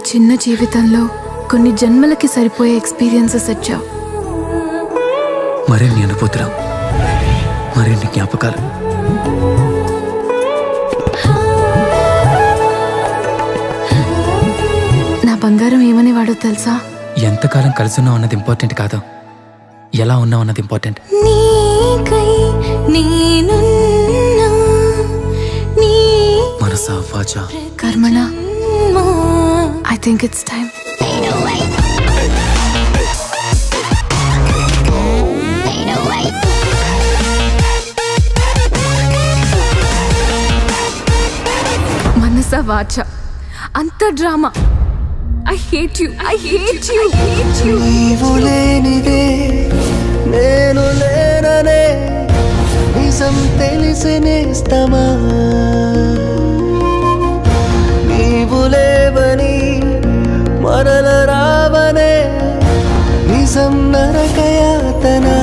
చిన్న జీవితంలో కొన్ని జన్మలకి సరిపోయే ఎక్స్పీరియన్సెస్ వచ్చావు. మరిన్ని అనుభూతులు, మరిన్ని జ్ఞాపకాలు. నా బంగారం ఏమని వాడో తెలుసా? ఎంతకాలం కలిసి ఉన్నావు అన్నది ఇంపార్టెంట్ కాదు, ఎలా ఉన్నావు అన్నది ఇంపార్టెంట్. మనసా వాచా కర్మణ, I think it's time. మనసా వాచా అంత drama. I hate you. I hate you. I hate you. నీవు లేనిదే నేను లేననే నిజం తెలిసినేస్తమా, నీవు లేవని మరల రావనే నిజం నరకయాతనా.